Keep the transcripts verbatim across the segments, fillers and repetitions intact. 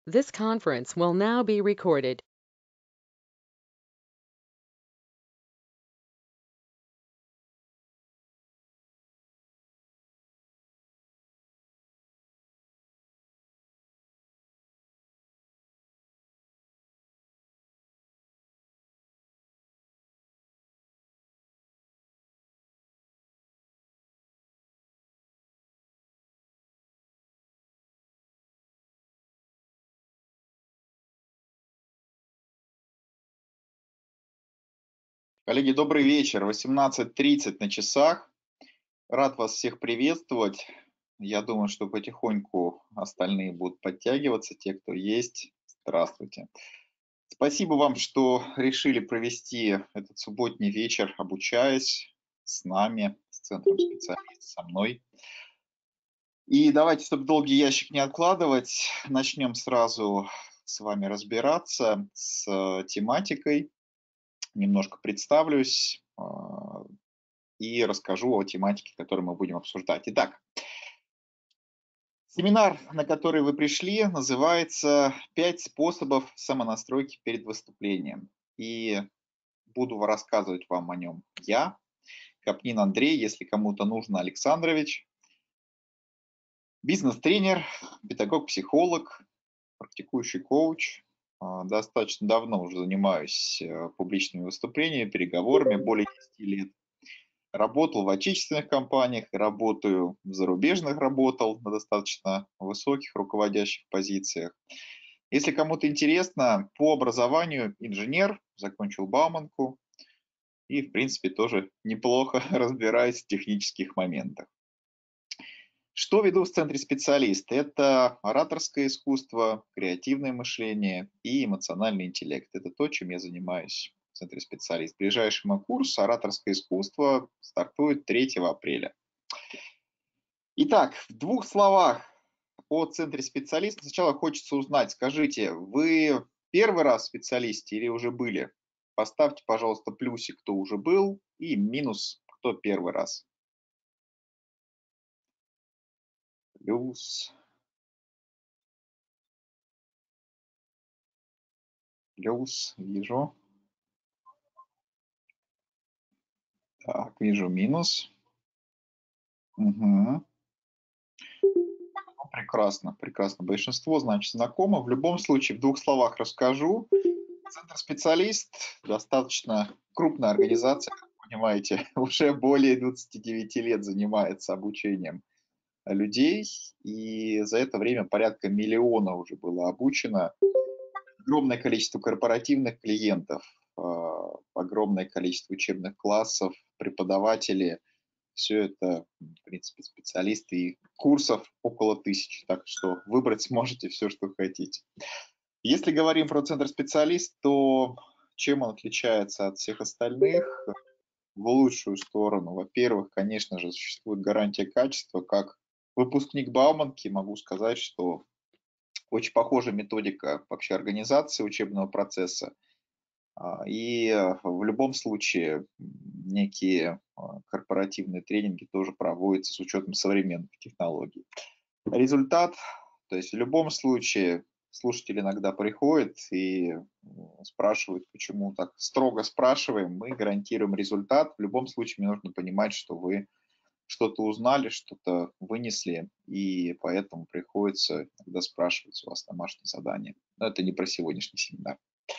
This conference will now be recorded. Коллеги, добрый вечер. восемнадцать тридцать на часах. Рад вас всех приветствовать. Я думаю, что потихоньку остальные будут подтягиваться, те, кто есть. Здравствуйте. Спасибо вам, что решили провести этот субботний вечер, обучаясь с нами, с Центром специалистов, со мной. И давайте, чтобы долгий ящик не откладывать, начнем сразу с вами разбираться с э, тематикой. Немножко представлюсь, а, и расскажу о тематике, которую мы будем обсуждать. Итак, семинар, на который вы пришли, называется «Пять способов самонастройки перед выступлением». И буду рассказывать вам о нем я, Капнин Андрей, если кому-то нужно, Александрович, бизнес-тренер, педагог-психолог, практикующий коуч. А, Достаточно давно уже занимаюсь э, публичными выступлениями, переговорами, более десяти лет. Работал в отечественных компаниях, работаю в зарубежных, работал на достаточно высоких руководящих позициях. Если кому-то интересно, по образованию инженер, закончил Бауманку и, в принципе, тоже неплохо разбираюсь в технических моментах. Что веду в центре специалист? Это ораторское искусство, креативное мышление и эмоциональный интеллект. Это то, чем я занимаюсь в центре специалист. Ближайший мой курс «Ораторское искусство» стартует третьего апреля. Итак, в двух словах о центре специалист. Сначала хочется узнать, скажите, вы первый раз в специалисте или уже были? Поставьте, пожалуйста, плюсик, кто уже был, и минус, кто первый раз. Плюс, плюс, вижу. Так, вижу минус. Мгм. Ну, прекрасно, прекрасно. Большинство, значит, знакомо. В любом случае, в двух словах расскажу. Центр специалист достаточно крупная организация, как вы понимаете, уже более двадцати девяти лет занимается обучением людей, и за это время порядка миллиона уже было обучено. Огромное количество корпоративных клиентов, а, огромное количество учебных классов, преподаватели. Все это, в принципе, специалисты, и курсов около тысячи, так что выбрать сможете все, что хотите. Если говорим про центр специалист, то чем он отличается от всех остальных? В лучшую сторону. Во-первых, конечно же, существует гарантия качества. Как выпускник Бауманки могу сказать, что очень похожая методика вообще организации учебного процесса. А, И э, в любом случае м, некие а, корпоративные тренинги тоже проводятся с учетом современных технологий. Результат, то есть в любом случае слушатель иногда приходит и м, спрашивает, почему так строго спрашиваем, мы гарантируем результат. В любом случае мне нужно понимать, что вы что-то узнали, что-то вынесли, и поэтому приходится иногда спрашивать у вас домашние задания. Но это не про сегодняшний семинар.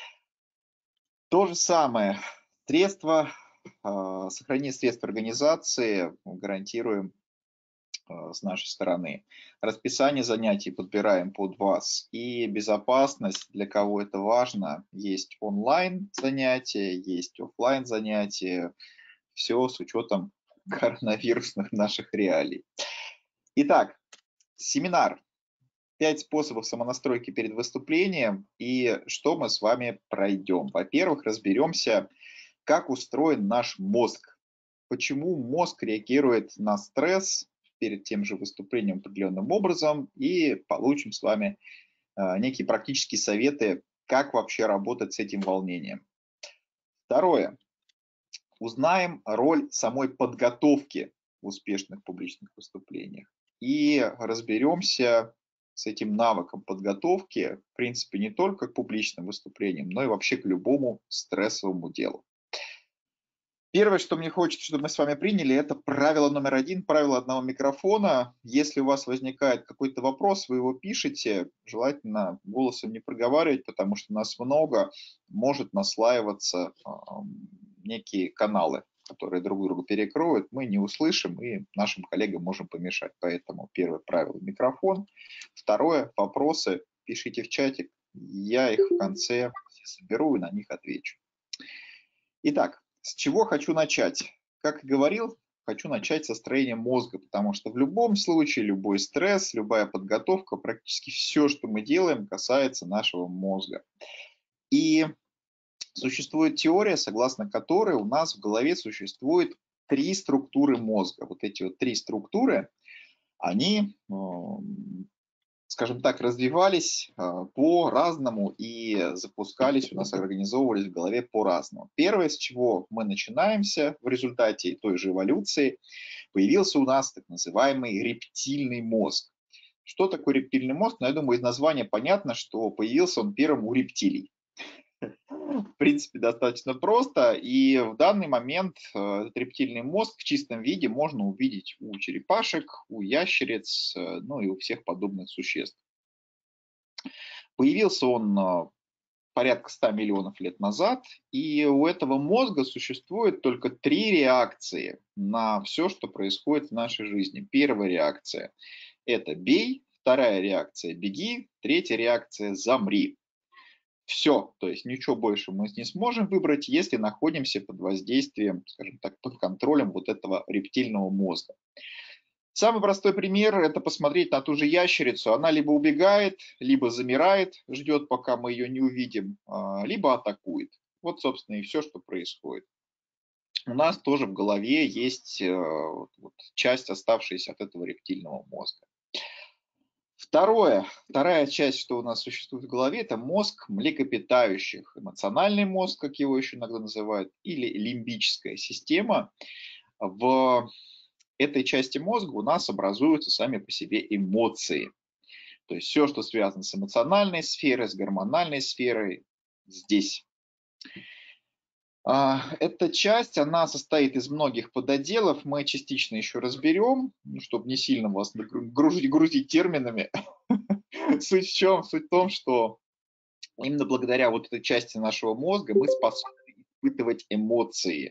То же самое. Средства, а, сохранение средств организации гарантируем а, с нашей стороны. Расписание занятий подбираем под вас. И безопасность, для кого это важно, есть онлайн занятия, есть офлайн занятия. Все с учетом коронавирусных наших реалий. Итак, семинар. Пять способов самонастройки перед выступлением. И что мы с вами пройдем? Во-первых, разберемся, как устроен наш мозг. Почему мозг реагирует на стресс перед тем же выступлением определенным образом. И получим с вами а, некие практические советы, как вообще работать с этим волнением. Второе. Узнаем роль самой подготовки в успешных публичных выступлениях. И разберемся, с этим навыком подготовки, в принципе, не только к публичным выступлениям, но и вообще к любому стрессовому делу. Первое, что мне хочется, чтобы мы с вами приняли, это правило номер один, правило одного микрофона. Если у вас возникает какой-то вопрос, вы его пишете, желательно голосом не проговаривать, потому что нас много, может наслаиваться э, некие каналы, которые друг друга перекроют, мы не услышим и нашим коллегам можем помешать. Поэтому первое правило – микрофон. Второе – вопросы пишите в чатик, я их в конце все соберу и на них отвечу. Итак, с чего хочу начать? Как и говорил, хочу начать со строения мозга, потому что в любом случае любой стресс, любая подготовка, практически все, что мы делаем, касается нашего мозга. И существует теория, согласно которой у нас в голове существует три структуры мозга. Вот эти вот три структуры, они, скажем так, развивались по-разному и запускались у нас, организовывались в голове по-разному. Первое, с чего мы начинаемся в результате той же эволюции, появился у нас так называемый рептильный мозг. Что такое рептильный мозг? Ну, я думаю, из названия понятно, что появился он первым у рептилий. В принципе, достаточно просто, и в данный момент этот рептильный мозг в чистом виде можно увидеть у черепашек, у ящериц, ну и у всех подобных существ. Появился он порядка ста миллионов лет назад, и у этого мозга существует только три реакции на все, что происходит в нашей жизни. Первая реакция – это «бей», вторая реакция – «беги», третья реакция – «замри». Все, то есть ничего больше мы не сможем выбрать, если находимся под воздействием, скажем так, под контролем вот этого рептильного мозга. Самый простой пример – это посмотреть на ту же ящерицу. Она либо убегает, либо замирает, ждет, пока мы ее не увидим, либо атакует. Вот, собственно, и все, что происходит. У нас тоже в голове есть вот, часть, оставшаяся от этого рептильного мозга. Второе, вторая часть, что у нас существует в голове, это мозг млекопитающих. Эмоциональный мозг, как его еще иногда называют, или лимбическая система. В этой части мозга у нас образуются сами по себе эмоции. То есть все, что связано с эмоциональной сферой, с гормональной сферой, здесь. Эта часть, она состоит из многих подотделов, мы частично еще разберем, чтобы не сильно вас грузить, грузить терминами. Суть в чем? Суть в том, что именно благодаря вот этой части нашего мозга мы способны испытывать эмоции.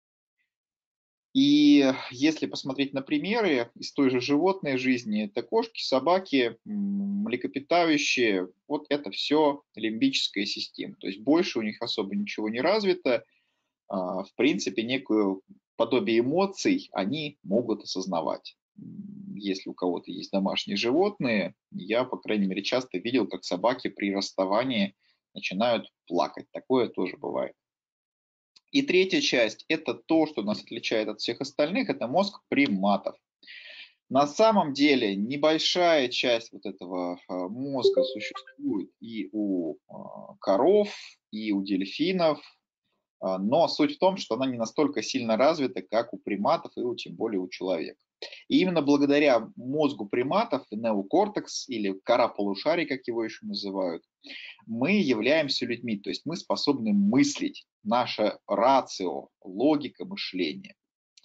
И если посмотреть на примеры из той же животной жизни, это кошки, собаки, млекопитающие, вот это все лимбическая система. То есть больше у них особо ничего не развито. В принципе, некую подобие эмоций они могут осознавать. Если у кого-то есть домашние животные, я, по крайней мере, часто видел, как собаки при расставании начинают плакать. Такое тоже бывает. И третья часть – это то, что нас отличает от всех остальных, это мозг приматов. На самом деле небольшая часть вот этого мозга существует и у коров, и у дельфинов, но суть в том, что она не настолько сильно развита, как у приматов и тем более у человека. И именно благодаря мозгу приматов, неокортекс или кора полушарий, как его еще называют, мы являемся людьми, то есть мы способны мыслить, наше рацио, логика мышления.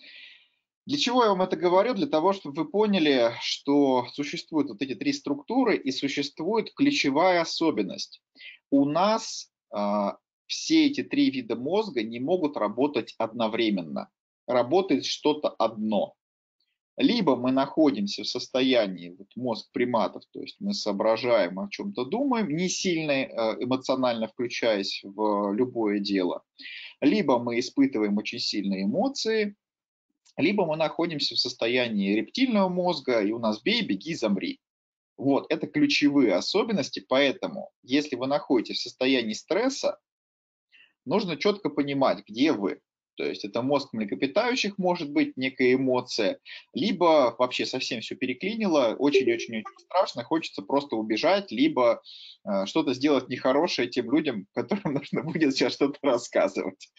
Для чего я вам это говорю? Для того, чтобы вы поняли, что существуют вот эти три структуры и существует ключевая особенность. У нас э, все эти три вида мозга не могут работать одновременно. Работает что-то одно. Либо мы находимся в состоянии, вот мозг приматов, то есть мы соображаем, о чем-то думаем, не сильно эмоционально включаясь в любое дело. Либо мы испытываем очень сильные эмоции, либо мы находимся в состоянии рептильного мозга, и у нас бей, беги, замри. Вот, это ключевые особенности, поэтому если вы находитесь в состоянии стресса, нужно четко понимать, где вы. То есть это мозг млекопитающих, может быть, некая эмоция, либо вообще совсем все переклинило, очень-очень страшно, хочется просто убежать, либо э, что-то сделать нехорошее тем людям, которым нужно будет сейчас что-то рассказывать.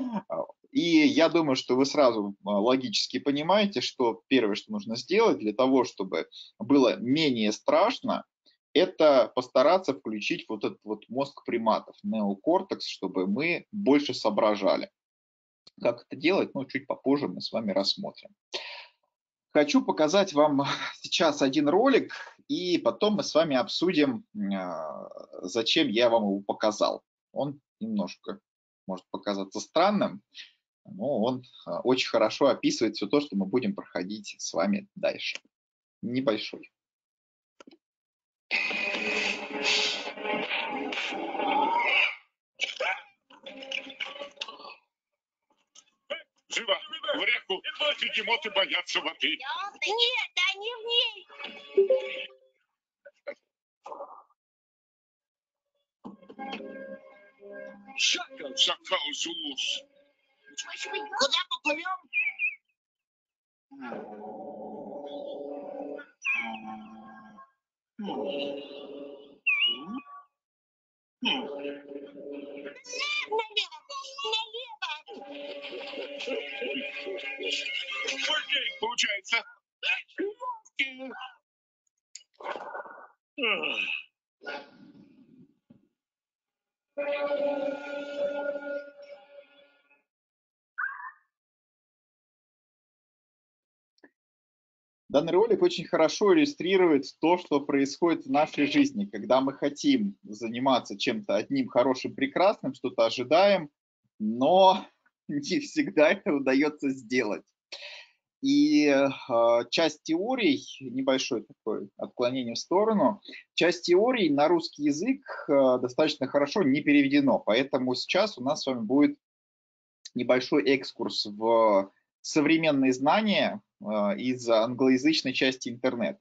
И я думаю, что вы сразу логически понимаете, что первое, что нужно сделать для того, чтобы было менее страшно, это постараться включить вот этот вот мозг приматов, неокортекс, чтобы мы больше соображали. Как это делать, ну, чуть попозже мы с вами рассмотрим. Хочу показать вам сейчас один ролик, и потом мы с вами обсудим, зачем я вам его показал. Он немножко может показаться странным, но он очень хорошо описывает все то, что мы будем проходить с вами дальше. Небольшой. Живо, в реку, бегемоты боятся воды. Нет, они в ней. Шакал, шакал, Зулус. Куда поплывем? Налево, налево. Окей, получается. Данный ролик очень хорошо иллюстрирует то, что происходит в нашей жизни, когда мы хотим заниматься чем-то одним хорошим, прекрасным, что-то ожидаем, но не всегда это удается сделать. И э, часть теорий, небольшое такое отклонение в сторону, часть теорий на русский язык э, достаточно хорошо не переведено, поэтому сейчас у нас с вами будет небольшой экскурс в современные знания э, из англоязычной части интернета.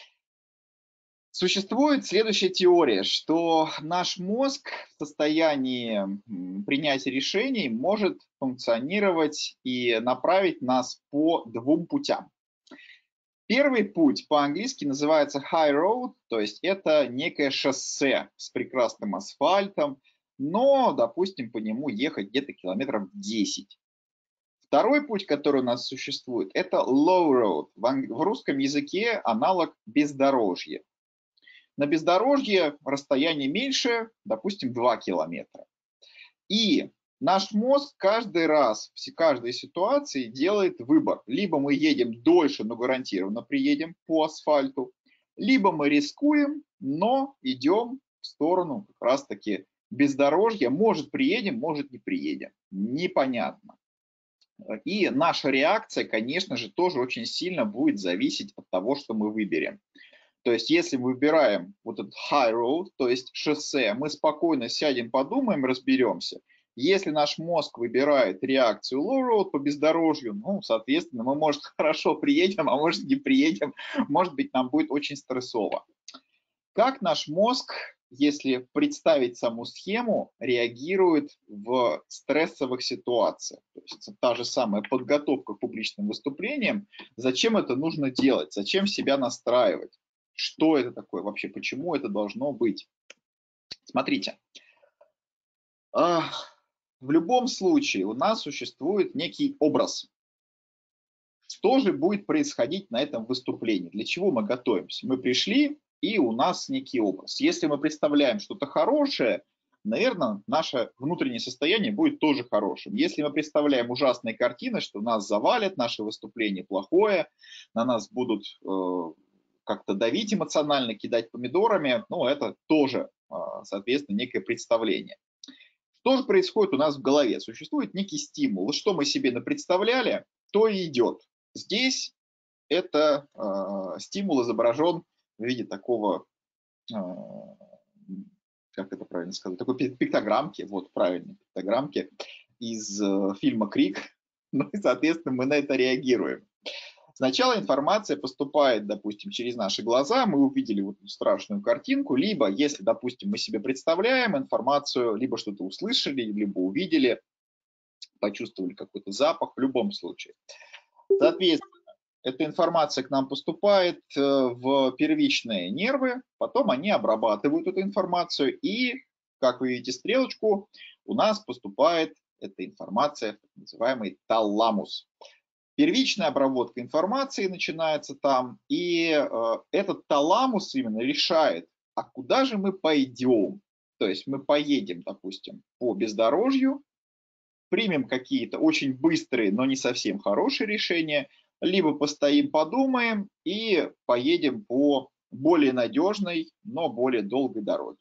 Существует следующая теория, что наш мозг в состоянии принятия решений может функционировать и направить нас по двум путям. Первый путь по-английски называется high road, то есть это некое шоссе с прекрасным асфальтом, но, допустим, по нему ехать где-то километров десять. Второй путь, который у нас существует, это low road. В русском языке аналог бездорожья. На бездорожье расстояние меньше, допустим, два километра. И наш мозг каждый раз, в каждой ситуации делает выбор. Либо мы едем дольше, но гарантированно приедем по асфальту, либо мы рискуем, но идем в сторону как раз-таки бездорожья. Может приедем, может не приедем. Непонятно. И наша реакция, конечно же, тоже очень сильно будет зависеть от того, что мы выберем. То есть, если мы выбираем вот этот high road, то есть шоссе, мы спокойно сядем, подумаем, разберемся. Если наш мозг выбирает реакцию low road по бездорожью, ну, соответственно, мы, может, хорошо приедем, а может, не приедем, может быть, нам будет очень стрессово. Как наш мозг, если представить саму схему, реагирует в стрессовых ситуациях? То есть та же самая подготовка к публичным выступлениям. Зачем это нужно делать? Зачем себя настраивать? Что это такое вообще? Почему это должно быть? Смотрите. В любом случае у нас существует некий образ. Что же будет происходить на этом выступлении? Для чего мы готовимся? Мы пришли, и у нас некий образ. Если мы представляем что-то хорошее, наверное, наше внутреннее состояние будет тоже хорошим. Если мы представляем ужасные картины, что нас завалят, наше выступление плохое, на нас будут э, как-то давить эмоционально, кидать помидорами, ну, это тоже, э, соответственно, некое представление. Что же происходит у нас в голове? Существует некий стимул. Что мы себе напредставляли, то и идет. Здесь это э, стимул изображен в виде такого, э, как это правильно сказать, такой пиктограммки, вот правильно, пиктограммки из э, фильма «Крик», ну и, соответственно, мы на это реагируем. Сначала информация поступает, допустим, через наши глаза, мы увидели вот эту страшную картинку, либо, если, допустим, мы себе представляем информацию, либо что-то услышали, либо увидели, почувствовали какой-то запах, в любом случае. Соответственно, эта информация к нам поступает в первичные нервы, потом они обрабатывают эту информацию, и, как вы видите стрелочку, у нас поступает эта информация в так называемый таламус. Первичная обработка информации начинается там, и э, этот таламус именно решает, а куда же мы пойдем? То есть мы поедем, допустим, по бездорожью, примем какие-то очень быстрые, но не совсем хорошие решения, либо постоим, подумаем и поедем по более надежной, но более долгой дороге.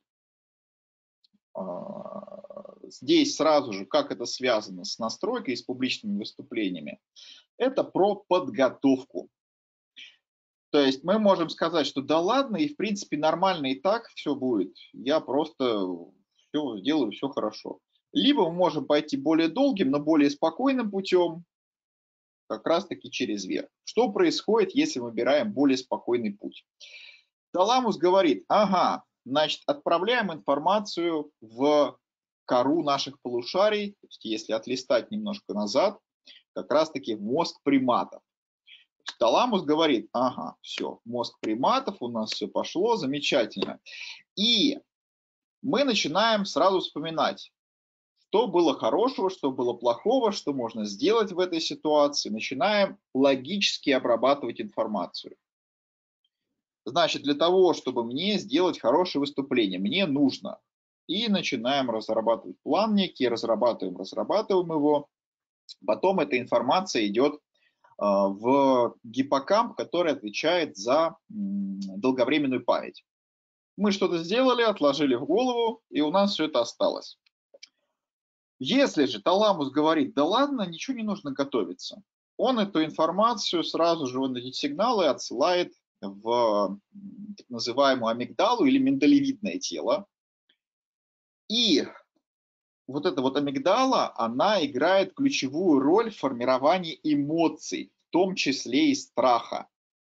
Здесь сразу же, как это связано с настройкой и с публичными выступлениями, это про подготовку. То есть мы можем сказать, что да ладно, и в принципе нормально и так все будет, я просто все сделаю, все хорошо. Либо мы можем пойти более долгим, но более спокойным путем, как раз таки через верх. Что происходит, если мы выбираем более спокойный путь? Таламус говорит, ага, значит, отправляем информацию в кору наших полушарий, то есть если отлистать немножко назад, как раз таки в мозг приматов. Таламус говорит, ага, все, мозг приматов, у нас все пошло, замечательно. И мы начинаем сразу вспоминать, что было хорошего, что было плохого, что можно сделать в этой ситуации. Начинаем логически обрабатывать информацию. Значит, для того, чтобы мне сделать хорошее выступление, мне нужно. И начинаем разрабатывать план некий, разрабатываем, разрабатываем его. Потом эта информация идет в гиппокамп, который отвечает за долговременную память. Мы что-то сделали, отложили в голову, и у нас все это осталось. Если же таламус говорит, да ладно, ничего не нужно готовиться, он эту информацию сразу же, он эти сигналы отсылает в так называемую амигдалу или миндалевидное тело. И вот эта вот амигдала, она играет ключевую роль в формировании эмоций, в том числе и страха.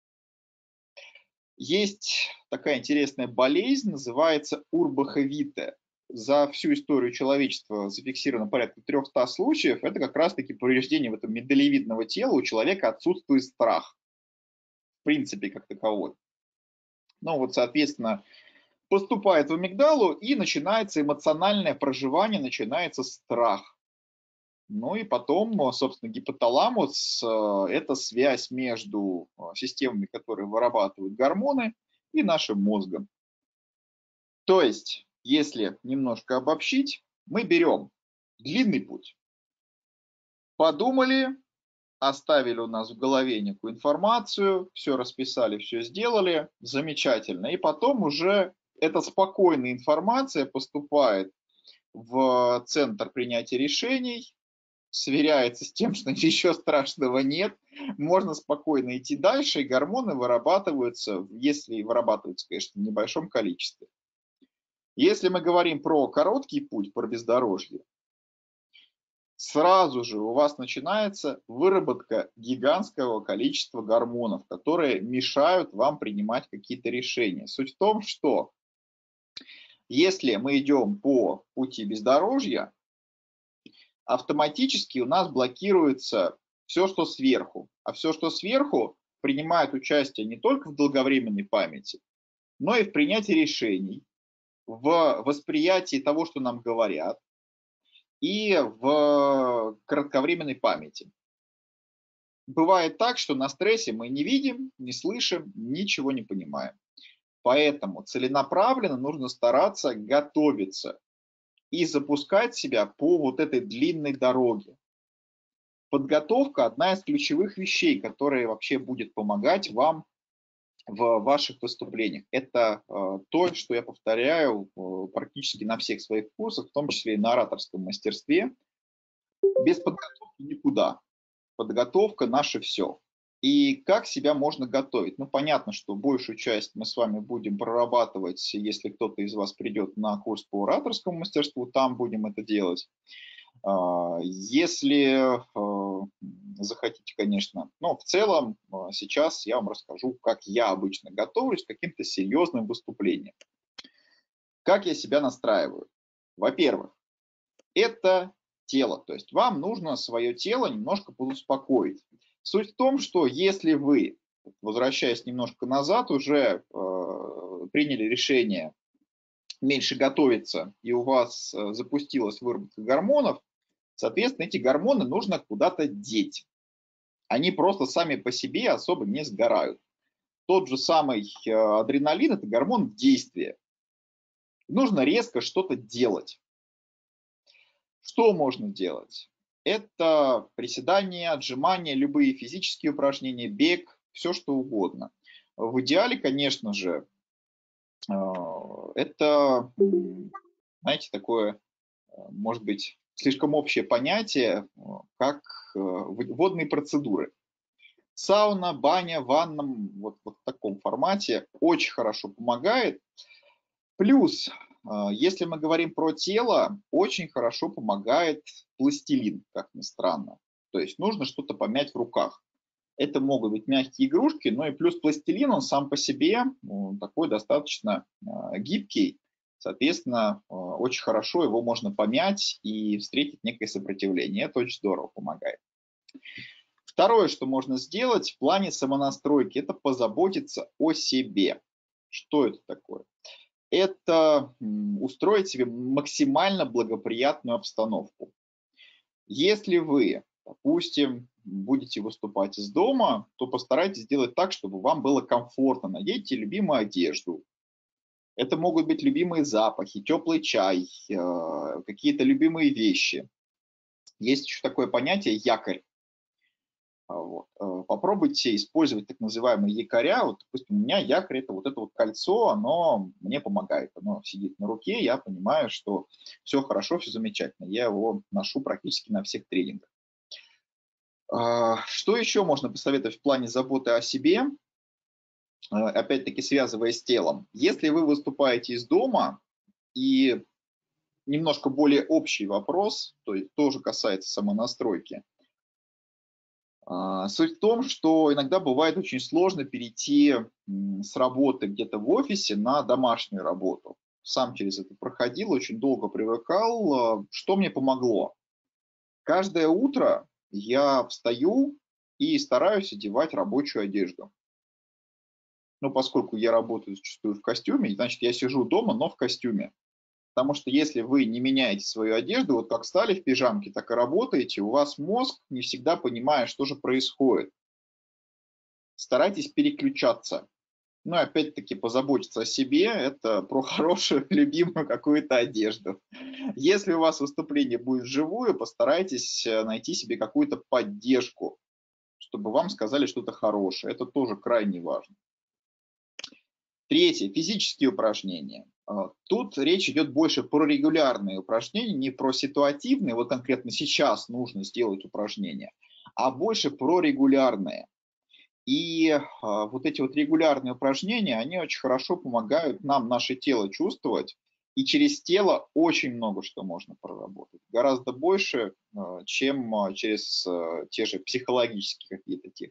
Есть такая интересная болезнь, называется урбаховитая. За всю историю человечества зафиксировано порядка трёхсот случаев. Это как раз-таки повреждение в этом миндалевидного тела, у человека отсутствует страх. В принципе, как таковой. Ну вот, соответственно, поступает в амигдалу и начинается эмоциональное проживание, начинается страх. Ну и потом, собственно, гипоталамус – это связь между системами, которые вырабатывают гормоны, и нашим мозгом. То есть, если немножко обобщить, мы берем длинный путь, подумали, оставили у нас в голове некую информацию, все расписали, все сделали, замечательно. И потом уже эта спокойная информация поступает в центр принятия решений, сверяется с тем, что ничего страшного нет, можно спокойно идти дальше, и гормоны вырабатываются, если вырабатываются, конечно, в небольшом количестве. Если мы говорим про короткий путь, про бездорожье, сразу же у вас начинается выработка гигантского количества гормонов, которые мешают вам принимать какие-то решения. Суть в том, что если мы идем по пути бездорожья, автоматически у нас блокируется все, что сверху. А все, что сверху, принимает участие не только в долговременной памяти, но и в принятии решений, в восприятии того, что нам говорят, и в кратковременной памяти. Бывает так, что на стрессе мы не видим, не слышим, ничего не понимаем. Поэтому целенаправленно нужно стараться готовиться и запускать себя по вот этой длинной дороге. Подготовка – одна из ключевых вещей, которая вообще будет помогать вам в ваших выступлениях. Это э, то, что я повторяю э, практически на всех своих курсах, в том числе и на ораторском мастерстве. Без подготовки никуда. Подготовка – наше все. И как себя можно готовить? Ну, понятно, что большую часть мы с вами будем прорабатывать, если кто-то из вас придет на курс по ораторскому мастерству, там будем это делать. Если захотите, конечно, но в целом сейчас я вам расскажу, как я обычно готовлюсь к каким-то серьезным выступлениям. Как я себя настраиваю? Во-первых, это тело, то есть вам нужно свое тело немножко подуспокоить. Суть в том, что если вы, возвращаясь немножко назад, уже э, приняли решение меньше готовиться, и у вас запустилась выработка гормонов, соответственно, эти гормоны нужно куда-то деть. Они просто сами по себе особо не сгорают. Тот же самый адреналин – это гормон действия. Нужно резко что-то делать. Что можно делать? Это приседания, отжимания, любые физические упражнения, бег, все что угодно. В идеале, конечно же, э, это, м, знаете, такое, э, может быть, слишком общее понятие, э, как э, в- водные процедуры. Сауна, баня, ванна, м, вот, вот в таком формате очень хорошо помогает. Плюс, а, если мы говорим про тело, очень хорошо помогает пластилин, как ни странно. То есть нужно что-то помять в руках. Это могут быть мягкие игрушки, но и плюс пластилин, он сам по себе ну, такой достаточно а, гибкий. Соответственно, а, очень хорошо его можно помять и встретить некое сопротивление. Это очень здорово помогает. Второе, что можно сделать в плане самонастройки, это позаботиться о себе. Что это такое? Это м, устроить себе максимально благоприятную обстановку. Если вы, допустим, будете выступать из дома, то постарайтесь сделать так, чтобы вам было комфортно. Наденьте любимую одежду. Это могут быть любимые запахи, теплый чай, э, какие-то любимые вещи. Есть еще такое понятие якорь. А, вот. Э, Попробуйте использовать так называемые якоря. Вот, допустим, у меня якорь — это вот это вот кольцо, оно мне помогает. Оно сидит на руке, я понимаю, что все хорошо, все замечательно. Я его ношу практически на всех тренингах. А, Что еще можно посоветовать в плане заботы о себе? Э, Опять-таки связывая с телом. Если вы выступаете из дома, и немножко более общий вопрос, то есть тоже касается самонастройки. А, Суть в том, что иногда бывает очень сложно перейти м, с работы где-то в офисе на домашнюю работу. Сам через это проходил, очень долго привыкал. А, Что мне помогло? Каждое утро я встаю и стараюсь одевать рабочую одежду. Ну, поскольку я работаю зачастую в костюме, значит, я сижу дома, но в костюме. Потому что если вы не меняете свою одежду, вот как стали в пижамке, так и работаете, у вас мозг не всегда понимает, что же происходит. Старайтесь переключаться. Ну и опять-таки позаботиться о себе — это про хорошую, любимую какую-то одежду. Если у вас выступление будет вживую, постарайтесь э, найти себе какую-то поддержку, чтобы вам сказали что-то хорошее. Это тоже крайне важно. Третье. Физические упражнения. А, Тут речь идет больше про регулярные упражнения, не про ситуативные, вот конкретно сейчас нужно сделать упражнения, а больше про регулярные. И а, вот эти вот регулярные упражнения, они очень хорошо помогают нам наше тело чувствовать, и через тело очень много что можно проработать. Гораздо больше, а, чем а, через а, те же психологические какие-то техники.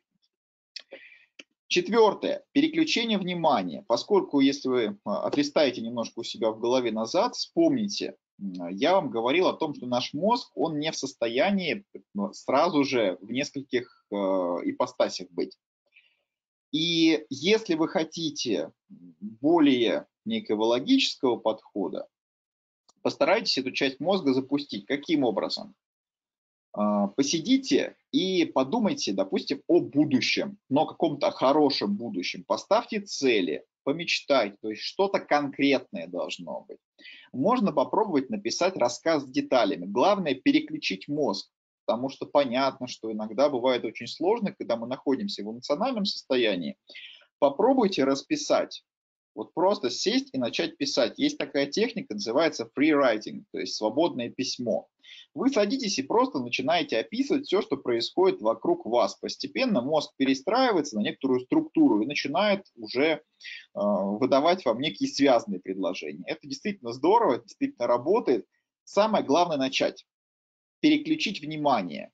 Четвертое. Переключение внимания. Поскольку если вы а, отлистаете немножко у себя в голове назад, вспомните, м, я вам говорил о том, что наш мозг, он не в состоянии ну, сразу же в нескольких э, ипостасях быть. И если вы хотите более некого логического подхода, постарайтесь эту часть мозга запустить. Каким образом? А, Посидите и подумайте, допустим, о будущем, но каком-то хорошем будущем. Поставьте цели, помечтайте, то есть что-то конкретное должно быть. Можно попробовать написать рассказ с деталями. Главное — переключить мозг, потому что понятно, что иногда бывает очень сложно, когда мы находимся в эмоциональном состоянии. Попробуйте расписать. Вот просто сесть и начать писать. Есть такая техника, называется free writing, то есть свободное письмо. Вы садитесь и просто начинаете описывать все, что происходит вокруг вас. Постепенно мозг перестраивается на некоторую структуру и начинает уже э, выдавать вам некие связанные предложения. Это действительно здорово, это действительно работает. Самое главное — начать. Переключить внимание.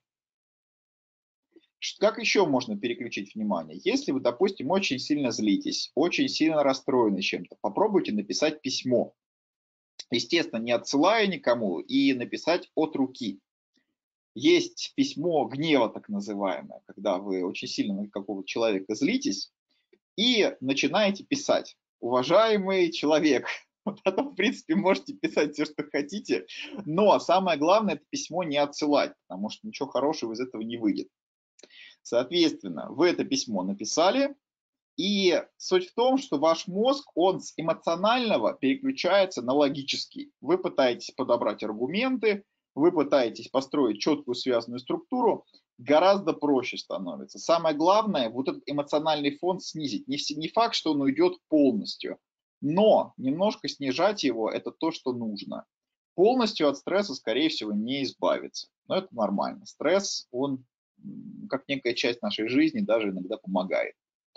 Как еще можно переключить внимание? Если вы, допустим, очень сильно злитесь, очень сильно расстроены чем-то, попробуйте написать письмо. Естественно, не отсылая никому, и написать от руки. Есть письмо гнева, так называемое, когда вы очень сильно на какого-то человека злитесь и начинаете писать. Уважаемый человек, вот это, в принципе, можете писать все, что хотите, но самое главное — это письмо не отсылать, потому что ничего хорошего из этого не выйдет. Соответственно, вы это письмо написали, И суть в том, что ваш мозг, он с эмоционального переключается на логический. Вы пытаетесь подобрать аргументы, вы пытаетесь построить четкую связанную структуру, гораздо проще становится. Самое главное, вот этот эмоциональный фон снизить. Не, не факт, что он уйдет полностью, но немножко снижать его – это то, что нужно. Полностью от стресса, скорее всего, не избавиться. Но это нормально. Стресс, он как некая часть нашей жизни, даже иногда помогает.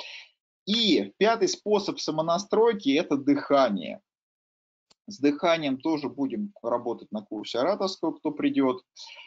И пятый способ самонастройки – это дыхание. С дыханием тоже будем работать на курсе ораторского, кто придет.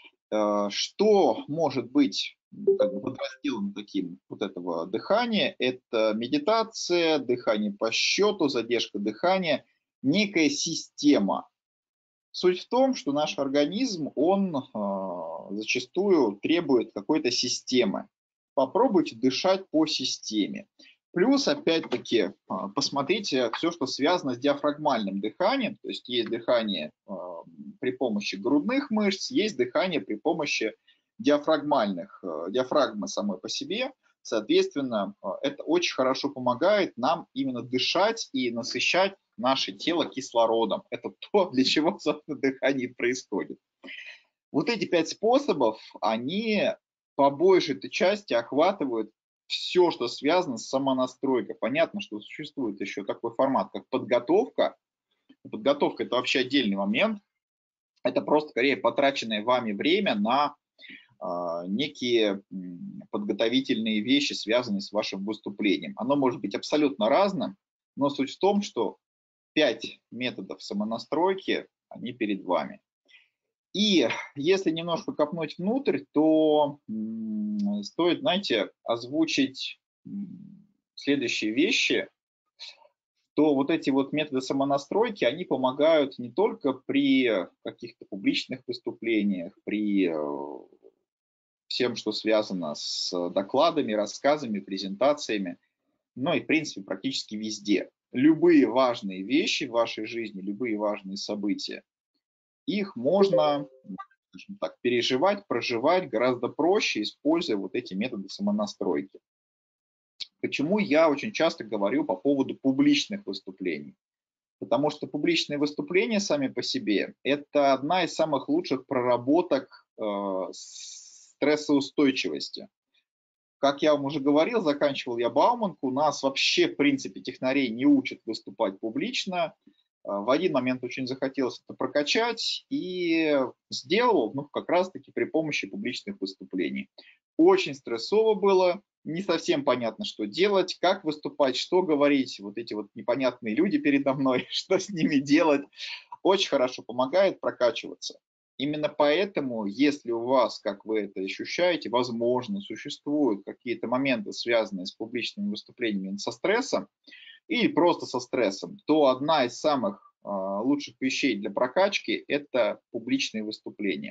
Что может быть как бы подразделом таким вот этого дыхания? Это медитация, дыхание по счету, задержка дыхания, некая система. Суть в том, что наш организм, он э, зачастую требует какой-то системы. Попробуйте дышать по системе. Плюс, опять-таки, посмотрите все, что связано с диафрагмальным дыханием. То есть есть дыхание э, при помощи грудных мышц, есть дыхание при помощи диафрагмальных, э, диафрагмы самой по себе. Соответственно, э, это очень хорошо помогает нам именно дышать и насыщать наше тело кислородом. Это то, для чего, собственно, дыхание происходит. Вот эти пять способов, они по большей части охватывают все, что связано с самонастройкой. Понятно, что существует еще такой формат, как подготовка. Подготовка – это вообще отдельный момент. Это просто, скорее, потраченное вами время на э, некие подготовительные вещи, связанные с вашим выступлением. Оно может быть абсолютно разным, но суть в том, что пять методов самонастройки, они перед вами. И если немножко копнуть внутрь, то м, стоит, знаете, озвучить следующие вещи, то вот эти вот методы самонастройки, они помогают не только при каких-то публичных выступлениях, при всем, что связано с докладами, рассказами, презентациями, но и, в принципе, практически везде. Любые важные вещи в вашей жизни, любые важные события, их можно, скажем так, переживать, проживать гораздо проще, используя вот эти методы самонастройки. Почему я очень часто говорю по поводу публичных выступлений? Потому что публичные выступления сами по себе – это одна из самых лучших проработок э, стрессоустойчивости. Как я вам уже говорил, заканчивал я Бауманку, у нас вообще, в принципе, технарей не учат выступать публично. В один момент очень захотелось это прокачать и сделал, ну, как раз-таки при помощи публичных выступлений. Очень стрессово было, не совсем понятно, что делать, как выступать, что говорить. Вот эти вот непонятные люди передо мной, что с ними делать. Очень хорошо помогает прокачиваться. Именно поэтому, если у вас, как вы это ощущаете, возможно, существуют какие-то моменты, связанные с публичными выступлениями со стрессом, или просто со стрессом, то одна из самых э, лучших вещей для прокачки – это публичные выступления.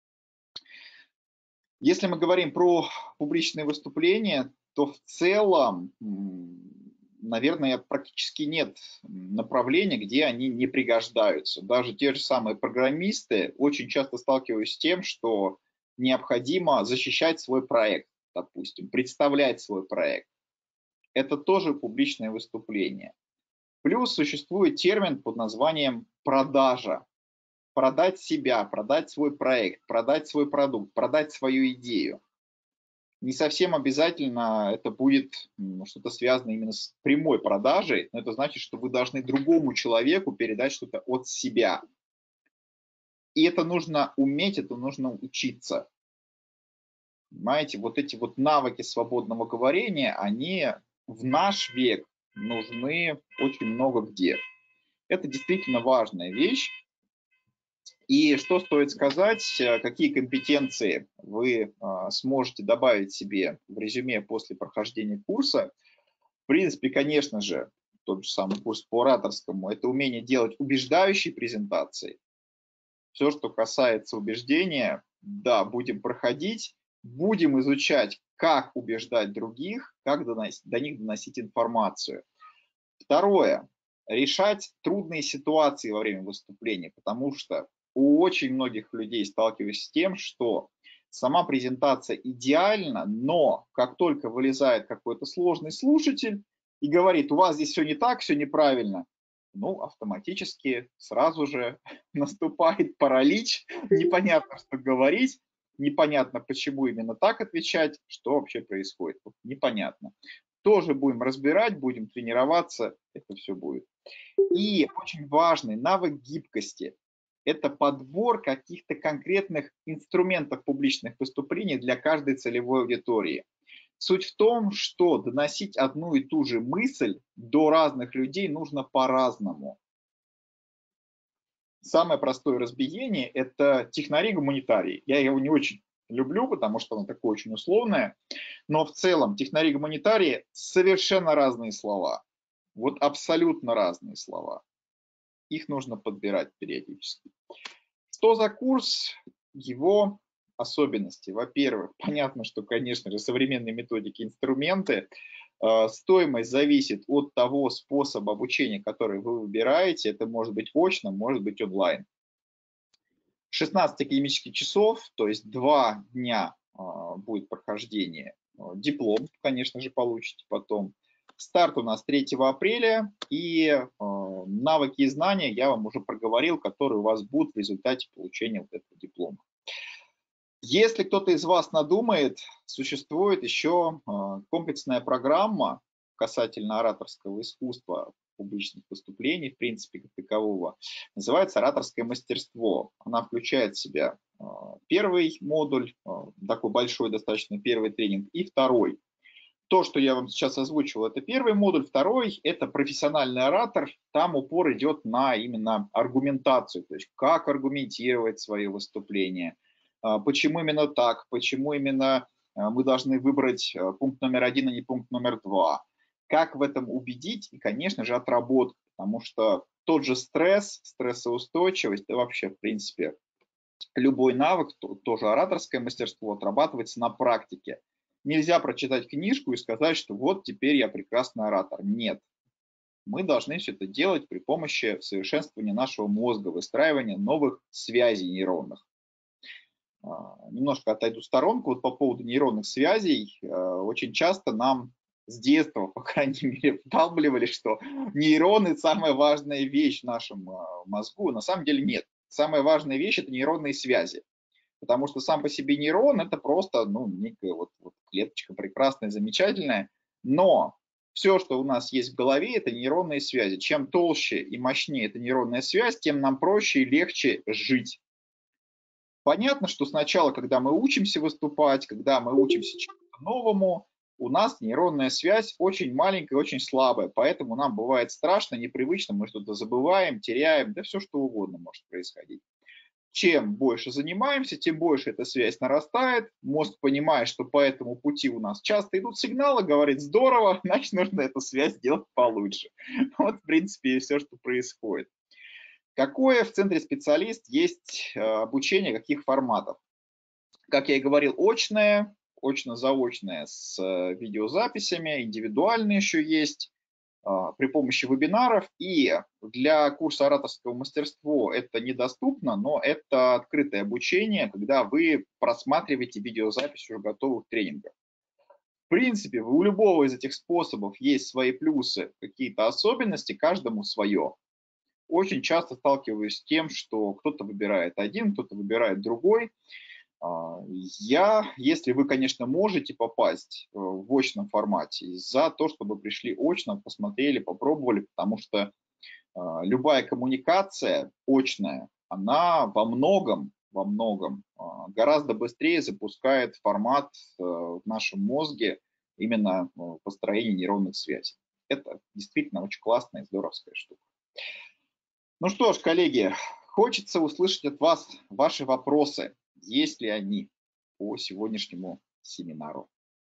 Если мы говорим про публичные выступления, то в целом, наверное, практически нет направлений, где они не пригождаются. Даже те же самые программисты очень часто сталкиваются с тем, что необходимо защищать свой проект, допустим, представлять свой проект. Это тоже публичное выступление. Плюс существует термин под названием продажа. Продать себя, продать свой проект, продать свой продукт, продать свою идею. Не совсем обязательно это будет что-то связано именно с прямой продажей, но это значит, что вы должны другому человеку передать что-то от себя. И это нужно уметь, это нужно учиться. Понимаете, вот эти вот навыки свободного говорения, они в наш век нужны очень много где. Это действительно важная вещь. И что стоит сказать, какие компетенции вы сможете добавить себе в резюме после прохождения курса. В принципе, конечно же, тот же самый курс по ораторскому, это умение делать убеждающие презентации. Все, что касается убеждения, да, будем проходить, будем изучать, как убеждать других, как доносить, до них доносить информацию. Второе. Решать трудные ситуации во время выступления, потому что у очень многих людей сталкиваюсь с тем, что сама презентация идеальна, но как только вылезает какой-то сложный слушатель, и говорит, у вас здесь все не так, все неправильно, ну, автоматически сразу же наступает паралич, непонятно, что говорить, непонятно, почему именно так отвечать, что вообще происходит, вот непонятно. Тоже будем разбирать, будем тренироваться, это все будет. И очень важный навык гибкости – это подбор каких-то конкретных инструментов публичных выступлений для каждой целевой аудитории. Суть в том, что доносить одну и ту же мысль до разных людей нужно по-разному. Самое простое разбиение – это технари-гуманитарии. Я его не очень люблю, потому что оно такое очень условное, но в целом технари-гуманитарии совершенно разные слова. Вот абсолютно разные слова. Их нужно подбирать периодически. Что за курс? Его особенности. Во-первых, понятно, что, конечно же, современные методики, инструменты. Стоимость зависит от того способа обучения, который вы выбираете. Это может быть очно, может быть онлайн. шестнадцать академических часов, то есть два дня будет прохождение. Диплом, конечно же, получите потом. Старт у нас третьего апреля, и э, навыки и знания я вам уже проговорил, которые у вас будут в результате получения вот этого диплома. Если кто-то из вас надумает, существует еще э, комплексная программа касательно ораторского искусства, публичных выступлений, в принципе, как такового. Называется «Ораторское мастерство». Она включает в себя э, первый модуль, э, такой большой достаточно первый тренинг, и второй. То, что я вам сейчас озвучил, это первый модуль. Второй – это профессиональный оратор. Там упор идет на именно аргументацию, то есть как аргументировать свое выступление, почему именно так, почему именно мы должны выбрать пункт номер один, а не пункт номер два, как в этом убедить и, конечно же, отработка, потому что тот же стресс, стрессоустойчивость, да вообще, в принципе, любой навык, тоже ораторское мастерство, отрабатывается на практике. Нельзя прочитать книжку и сказать, что вот теперь я прекрасный оратор. Нет. Мы должны все это делать при помощи совершенствования нашего мозга, выстраивания новых связей нейронных. Немножко отойду в сторонку. Вот по поводу нейронных связей. Очень часто нам с детства, по крайней мере, вдалбливали, что нейроны – самая важная вещь в нашем мозгу. На самом деле нет. Самая важная вещь – это нейронные связи. Потому что сам по себе нейрон – это просто ну, некая вот, вот клеточка прекрасная, замечательная. Но все, что у нас есть в голове, это нейронные связи. Чем толще и мощнее эта нейронная связь, тем нам проще и легче жить. Понятно, что сначала, когда мы учимся выступать, когда мы учимся чему-то новому, у нас нейронная связь очень маленькая, очень слабая. Поэтому нам бывает страшно, непривычно, мы что-то забываем, теряем, да все что угодно может происходить. Чем больше занимаемся, тем больше эта связь нарастает. Мозг понимает, что по этому пути у нас часто идут сигналы, говорит, здорово, значит, нужно эту связь делать получше. Вот, в принципе, и все, что происходит. Какое в центре специалист есть обучение, каких форматов? Как я и говорил, очное, очно-заочное с видеозаписями, индивидуальное еще есть. При помощи вебинаров, и для курса ораторского мастерства это недоступно, но это открытое обучение, когда вы просматриваете видеозапись уже готовых тренингов. В принципе, у любого из этих способов есть свои плюсы, какие-то особенности, каждому свое. Очень часто сталкиваюсь с тем, что кто-то выбирает один, кто-то выбирает другой. Я, если вы, конечно, можете попасть в очном формате, за то, чтобы пришли очно, посмотрели, попробовали, потому что любая коммуникация очная, она во многом, во многом гораздо быстрее запускает формат в нашем мозге именно построение нейронных связей. Это действительно очень классная и здоровская штука. Ну что ж, коллеги, хочется услышать от вас ваши вопросы. Есть ли они по сегодняшнему семинару?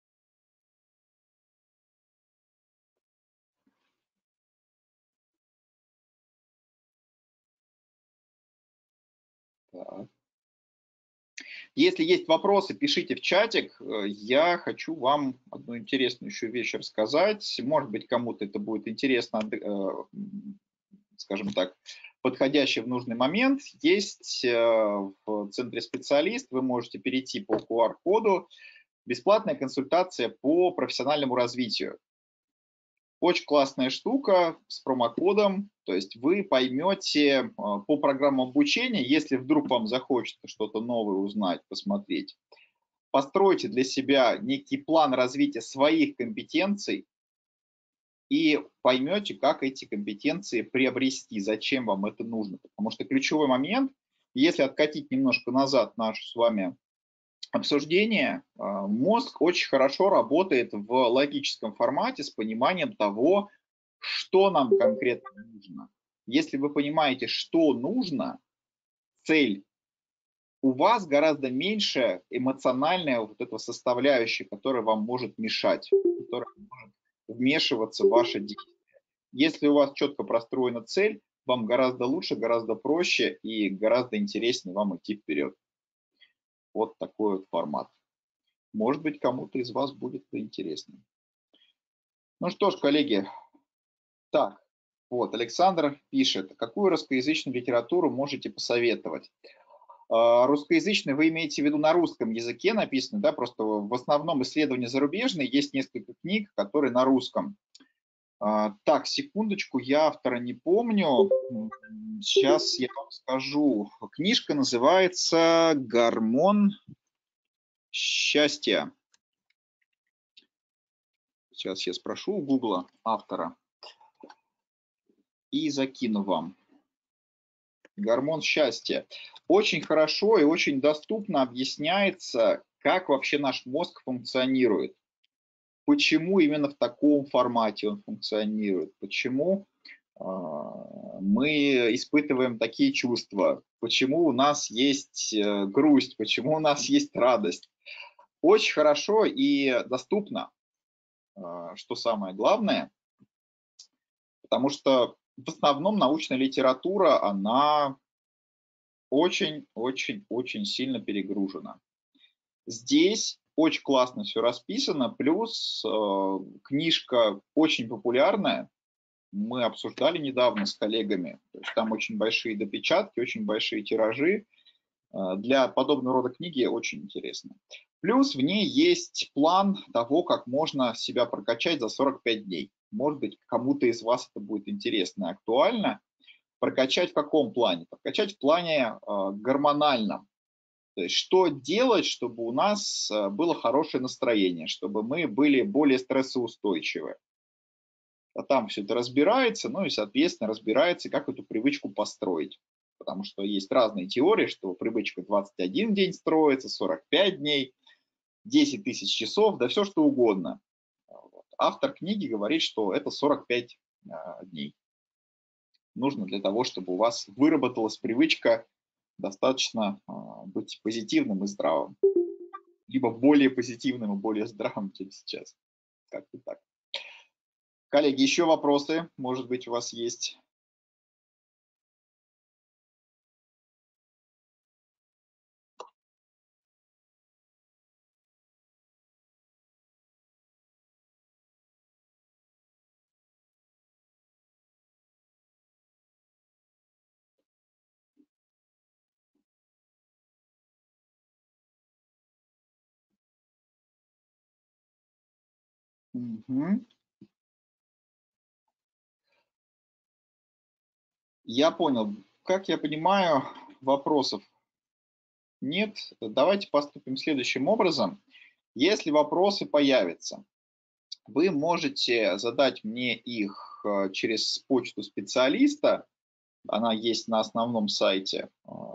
Так. Если есть вопросы, пишите в чатик. Я хочу вам одну интересную еще вещь рассказать. Может быть, кому-то это будет интересно, скажем так, подходящий в нужный момент. Есть в центре специалист, вы можете перейти по ку ар коду, бесплатная консультация по профессиональному развитию. Очень классная штука с промокодом, то есть вы поймете по программам обучения, если вдруг вам захочется что-то новое узнать, посмотреть, постройте для себя некий план развития своих компетенций и поймете, как эти компетенции приобрести, зачем вам это нужно. Потому что ключевой момент, если откатить немножко назад наше с вами обсуждение, мозг очень хорошо работает в логическом формате с пониманием того, что нам конкретно нужно. Если вы понимаете, что нужно, цель, у вас гораздо меньше эмоциональная вот эта составляющая, которая вам может мешать, которая может вмешиваться в ваше действие. Если у вас четко простроена цель, вам гораздо лучше, гораздо проще и гораздо интереснее вам идти вперед. Вот такой вот формат. Может быть, кому-то из вас будет интересно. Ну что ж, коллеги, так, вот Александр пишет, какую русскоязычную литературу можете посоветовать? Русскоязычный вы имеете в виду на русском языке написано, да, просто в основном исследования зарубежные, есть несколько книг, которые на русском. Так, секундочку, я автора не помню, сейчас я вам скажу. Книжка называется «Гормон счастья». Сейчас я спрошу у Гугла автора и закину вам. Гормон счастья. Очень хорошо и очень доступно объясняется, как вообще наш мозг функционирует. Почему именно в таком формате он функционирует. Почему э, мы испытываем такие чувства. Почему у нас есть э, грусть. Почему у нас есть радость. Очень хорошо и доступно. Э, что самое главное. Потому что в основном научная литература, она очень-очень-очень сильно перегружена. Здесь очень классно все расписано, плюс э, книжка очень популярная. Мы обсуждали недавно с коллегами. То есть там очень большие допечатки, очень большие тиражи. Э, для подобного рода книги очень интересно. Плюс в ней есть план того, как можно себя прокачать за сорок пять дней. Может быть, кому-то из вас это будет интересно и актуально. Прокачать в каком плане? Прокачать в плане э, гормональном. То есть что делать, чтобы у нас было хорошее настроение, чтобы мы были более стрессоустойчивы. А там все это разбирается, ну и, соответственно, разбирается, как эту привычку построить. Потому что есть разные теории, что привычка двадцать один день строится, сорок пять дней, десять тысяч часов, да все что угодно. Вот. Автор книги говорит, что это сорок пять а, дней. Нужно для того, чтобы у вас выработалась привычка достаточно а, быть позитивным и здравым. Либо более позитивным и более здравым, чем сейчас. Как-то так. Коллеги, еще вопросы, может быть, у вас есть? Угу. Я понял. Как я понимаю, вопросов нет. Давайте поступим следующим образом. Если вопросы появятся, вы можете задать мне их через почту специалиста, она есть на основном сайте,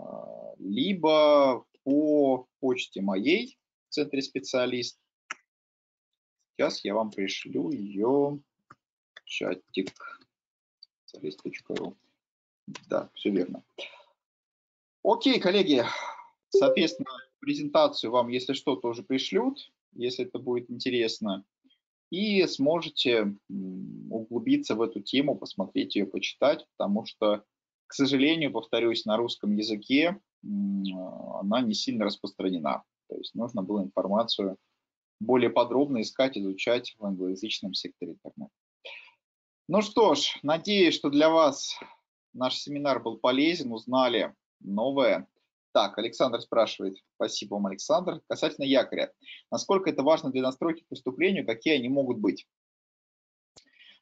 либо по почте моей в центре специалист. Сейчас я вам пришлю ее в чатик специалист точка ру. Да, все верно. Окей, коллеги, соответственно, презентацию вам, если что, тоже пришлют, если это будет интересно. И сможете углубиться в эту тему, посмотреть ее, почитать, потому что, к сожалению, повторюсь, на русском языке она не сильно распространена. То есть нужно было информацию более подробно искать, изучать в англоязычном секторе интернета. Ну что ж, надеюсь, что для вас наш семинар был полезен, узнали новое. Так, Александр спрашивает, спасибо вам, Александр. Касательно якоря, насколько это важно для настройки к выступлению, какие они могут быть?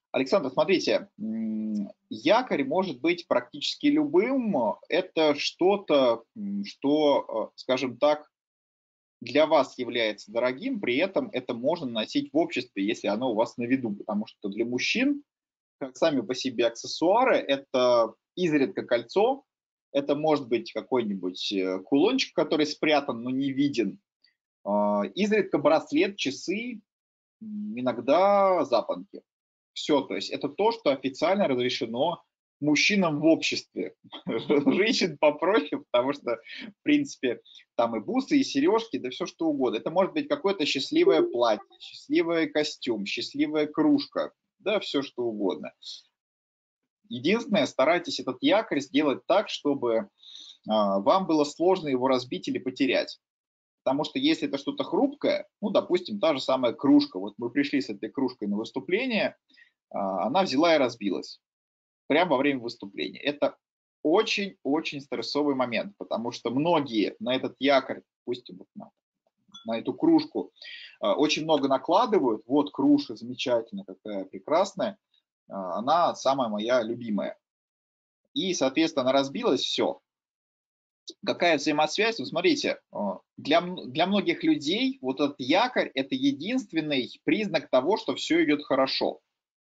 Александр, смотрите, м, якорь может быть практически любым. Это что-то, м, что, э, скажем так, для вас является дорогим, при этом это можно носить в обществе, если оно у вас на виду, потому что для мужчин, как сами по себе аксессуары, это изредка кольцо, это может быть какой-нибудь э, кулончик, который спрятан, но не виден, а, изредка браслет, часы, м, иногда запонки. Все, то есть это то, что официально разрешено мужчинам в обществе. Женщин попроще, потому что, в принципе, там и бусы, и сережки, да все что угодно. Это может быть какое-то счастливое платье, счастливый костюм, счастливая кружка, да, все что угодно. Единственное, старайтесь этот якорь сделать так, чтобы а, вам было сложно его разбить или потерять. Потому что если это что-то хрупкое, ну, допустим, та же самая кружка, вот мы пришли с этой кружкой на выступление, а, она взяла и разбилась прямо во время выступления. Это очень-очень стрессовый момент, потому что многие на этот якорь, допустим, вот на, на эту кружку, а, очень много накладывают. Вот кружка замечательная, какая прекрасная, а, она самая моя любимая. И, соответственно, она разбилась, все. Какая взаимосвязь? Ну, смотрите, а, для, для многих людей вот этот якорь – это единственный признак того, что все идет хорошо.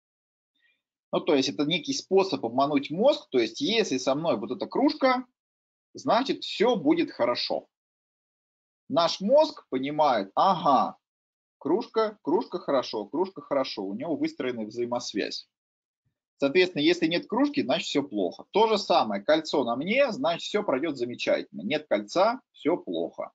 Ну, то есть это некий способ обмануть мозг, то есть если со мной вот эта кружка, значит все будет хорошо. Наш мозг понимает, ага, кружка, кружка хорошо, кружка хорошо, у него выстроена взаимосвязь. Соответственно, если нет кружки, значит все плохо. То же самое, кольцо на мне, значит все пройдет замечательно. Нет кольца, все плохо.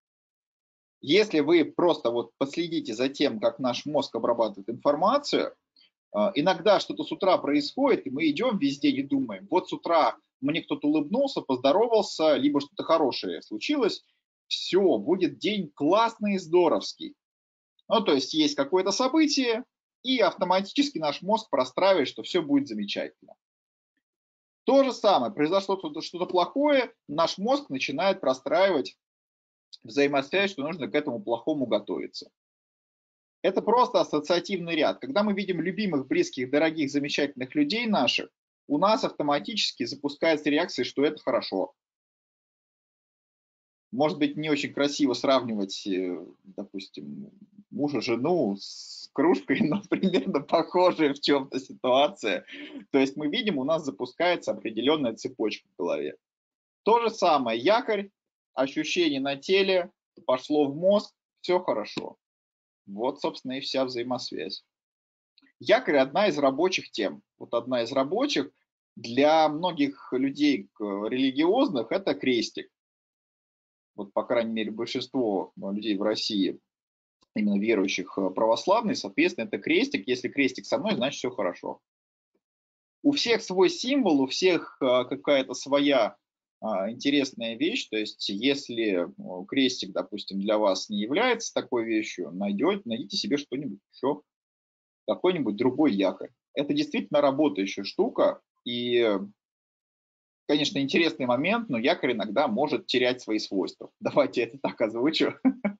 Если вы просто вот последите за тем, как наш мозг обрабатывает информацию, иногда что-то с утра происходит, и мы идем весь день и думаем, вот с утра мне кто-то улыбнулся, поздоровался, либо что-то хорошее случилось, все, будет день классный и здоровский. Ну, то есть есть какое-то событие, и автоматически наш мозг простраивает, что все будет замечательно. То же самое, произошло что-то плохое, наш мозг начинает простраивать взаимосвязь, что нужно к этому плохому готовиться. Это просто ассоциативный ряд. Когда мы видим любимых, близких, дорогих, замечательных людей наших, у нас автоматически запускается реакция, что это хорошо. Может быть, не очень красиво сравнивать, допустим, мужа, жену с кружкой, но примерно похожая в чем-то ситуация. То есть мы видим, у нас запускается определенная цепочка в голове. То же самое, якорь, ощущение на теле, пошло в мозг, все хорошо. Вот, собственно, и вся взаимосвязь. Якорь – одна из рабочих тем. Вот одна из рабочих для многих людей религиозных – это крестик. Вот, по крайней мере, большинство людей в России, именно верующих православных, соответственно, это крестик. Если крестик со мной, значит все хорошо. У всех свой символ, у всех какая-то своя интересная вещь. То есть, если крестик, допустим, для вас не является такой вещью, найдете, найдите себе что-нибудь еще, какой-нибудь другой якорь. Это действительно работающая штука. И, конечно, интересный момент, но якорь иногда может терять свои свойства. Давайте это так озвучу.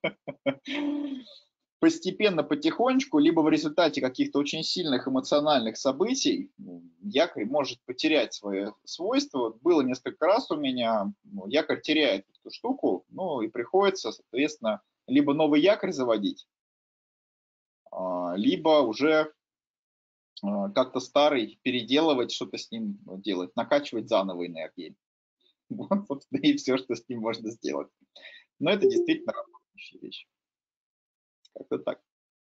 Постепенно, потихонечку, либо в результате каких-то очень сильных эмоциональных событий, якорь может потерять свои свойства. Было несколько раз у меня, якорь теряет эту штуку, ну и приходится, соответственно, либо новый якорь заводить, либо уже как-то старый переделывать, что-то с ним делать, накачивать заново энергией. Вот, собственно, и все, что с ним можно сделать. Но это действительно работающая вещь. Как-то так.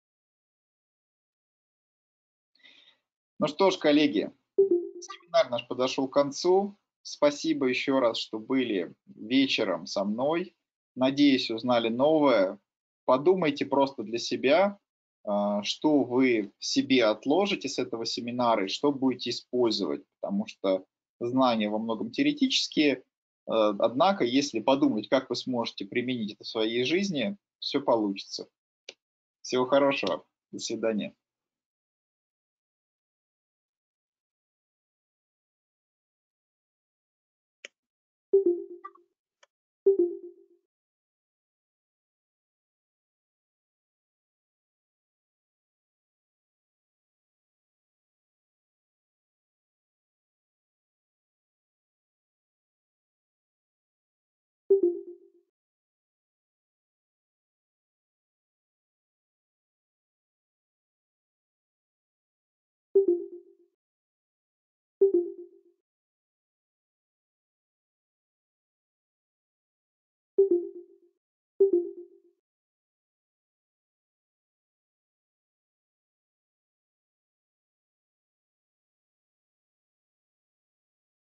Ну что ж, коллеги, семинар наш подошел к концу. Спасибо еще раз, что были вечером со мной. Надеюсь, узнали новое. Подумайте просто для себя, что вы себе отложите с этого семинара и что будете использовать, потому что знания во многом теоретические, однако, если подумать, как вы сможете применить это в своей жизни, все получится. Всего хорошего. До свидания.